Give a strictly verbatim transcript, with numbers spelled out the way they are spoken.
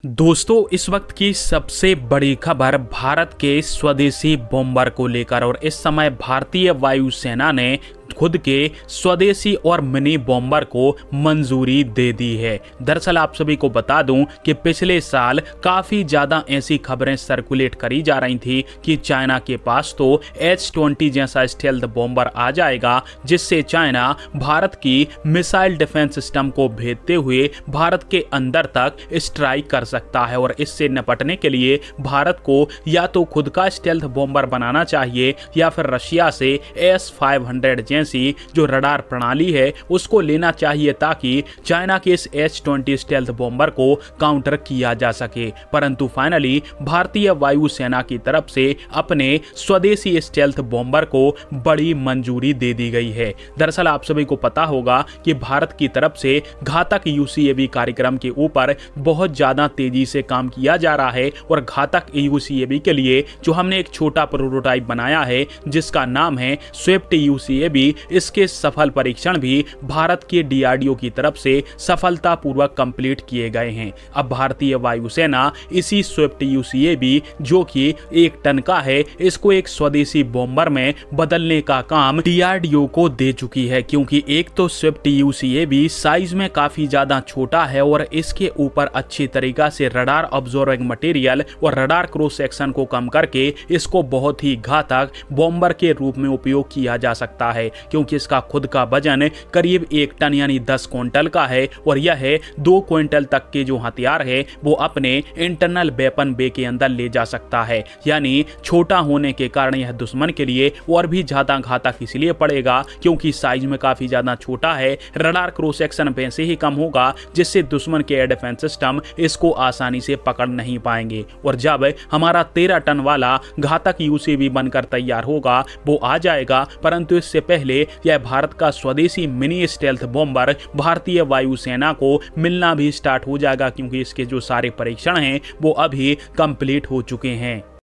दोस्तों, इस वक्त की सबसे बड़ी खबर भारत के स्वदेशी बॉम्बर को लेकर। और इस समय भारतीय वायुसेना ने खुद के स्वदेशी और मिनी बॉम्बर को मंजूरी दे दी है। दरअसल आप सभी को बता दूं कि पिछले साल काफी ज्यादा ऐसी खबरें सर्कुलेट करी जा रही थी कि चाइना के पास तो एच ट्वेंटी जैसा स्टेल्थ बॉम्बर आ जाएगा, जिससे चाइना भारत की मिसाइल डिफेंस सिस्टम को भेदते हुए भारत के अंदर तक स्ट्राइक कर सकता है। और इससे निपटने के लिए भारत को या तो खुद का स्टेल्थ बॉम्बर बनाना चाहिए या फिर रशिया से एस फाइव हंड्रेड जैसी जो रडार प्रणाली है उसको लेना चाहिए, ताकि चाइना के इस एच ट्वेंटी स्टेल्थ बॉम्बर को काउंटर किया जा सके। परंतु फाइनली भारतीय वायुसेना की तरफ से अपने स्वदेशी स्टेल्थ बॉम्बर को बड़ी मंजूरी दे दी गई है। दरअसल आप सभी को पता होगा कि भारत की तरफ से घातक यूसीएवी कार्यक्रम के ऊपर बहुत ज्यादा तेजी से काम किया जा रहा है। और घातक यूसीएवी के लिए जो हमने एक छोटा प्रोटोटाइप बनाया है जिसका नाम है स्विफ्ट यूसीएवी, इसके सफल परीक्षण भी भारत के डीआरडीओ की तरफ से सफलतापूर्वक कंप्लीट किए गए हैं। अब भारतीय वायुसेना इसी स्विफ्ट यूसीएवी, जो कि एक टन का है, इसको एक स्वदेशी बॉम्बर में बदलने का काम डीआरडीओ को दे चुकी है। क्योंकि एक तो स्विफ्ट यूसीएवी साइज में काफी ज्यादा छोटा है और इसके ऊपर अच्छी तरीका से रडार ऑब्जर्विंग मटेरियल और रडार क्रॉस सेक्शन को कम करके इसको बहुत ही घातक बॉम्बर के रूप में उपयोग किया जा सकता है। क्योंकि इसका खुद का वजन करीब एक टन यानी दस क्विंटल का है और यह दो क्विंटल तक के जो हथियार है वो अपने इंटरनल वेपन बे के अंदर ले जा सकता है। यानी छोटा होने के कारण यह दुश्मन के लिए और भी ज्यादा घातक इसलिए पड़ेगा क्योंकि साइज में काफी ज्यादा छोटा है, रडार क्रॉस सेक्शन वैसे ही कम होगा, जिससे दुश्मन के एयर डिफेंस सिस्टम इसको आसानी से पकड़ नहीं पाएंगे। और जब हमारा तेरह टन वाला घातक यूसीवी बनकर तैयार होगा वो आ जाएगा, परंतु इससे पहले यह भारत का स्वदेशी मिनी स्टेल्थ बॉम्बर भारतीय वायुसेना को मिलना भी स्टार्ट हो जाएगा, क्योंकि इसके जो सारे परीक्षण हैं वो अभी कंप्लीट हो चुके हैं।